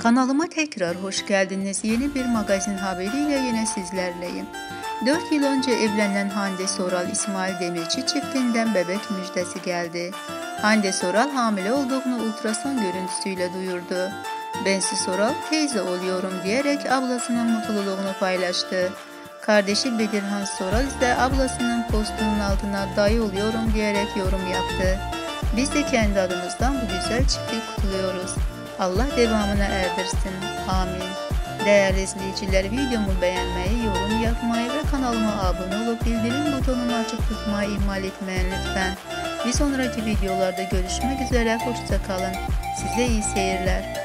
Kanalıma tekrar hoş geldiniz. Yeni bir magazin haberiyle yine sizlerleyim. 4 yıl önce evlenen Hande Soral İsmail Demirci çiftinden bebek müjdesi geldi. Hande Soral hamile olduğunu ultrason görüntüsüyle duyurdu. Bensi Soral teyze oluyorum diyerek ablasının mutluluğunu paylaştı. Kardeşi Bedirhan Soral ise ablasının postunun altına dayı oluyorum diyerek yorum yaptı. Biz de kendi adımızdan bu güzel çifti kutluyoruz. Allah devamına erdirsin. Amin. Değerli izleyiciler, videomu beğenmeyi, yorum yapmayı ve kanalıma abone olup bildirim butonunu açık tutmayı ihmal etmeyin lütfen. Bir sonraki videolarda görüşmek üzere. Hoşça kalın. Size iyi seyirler.